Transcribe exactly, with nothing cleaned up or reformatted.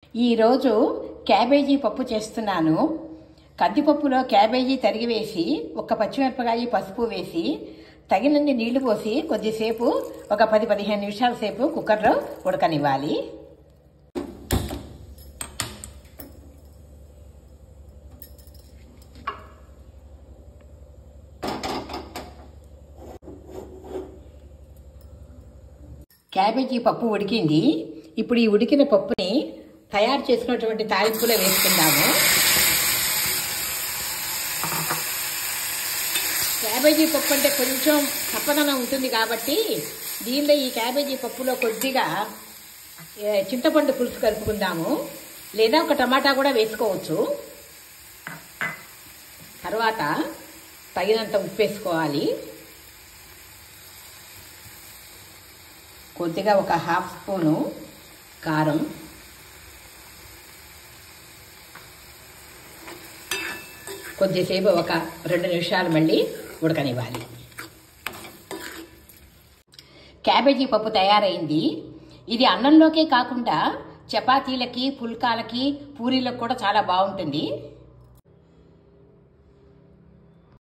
ఈరోజు క్యాబేజీ పప్పు చేస్తున్నాను. కందిపప్పులో క్యాబేజీ తరిగి వేసి ఒక పచ్చిమిరపకాయ పసుపు వేసి తగినన్ని నీళ్లు పోసి కొద్దిసేపు ఒక పది పదిహేను నిమిషాల సేపు కుక్కర్లో ఉడకనివ్వాలి. క్యాబేజీ పప్పు ఉడికింది. ఇప్పుడు ఈ ఉడికిన పప్పుని తయారు చేసుకున్నటువంటి తాలింపులో వేసుకుందాము. క్యాబేజీ పప్పు అంటే కొంచెం చప్పదనం ఉంటుంది కాబట్టి దీనిలో ఈ క్యాబేజీ పప్పులో కొద్దిగా చింతపండు పులుసు కలుపుకుందాము, లేదా ఒక టమాటా కూడా వేసుకోవచ్చు. తర్వాత తగినంత ఉప్పు వేసుకోవాలి. కొద్దిగా ఒక హాఫ్ స్పూను కారం, కొద్దిసేపు ఒక రెండు నిమిషాలు మళ్ళీ ఉడకనివ్వాలి. క్యాబేజీ పప్పు తయారైంది. ఇది అన్నంలోకే కాకుండా చపాతీలకి, పుల్కాలకి, పూరీలకు కూడా చాలా బాగుంటుంది.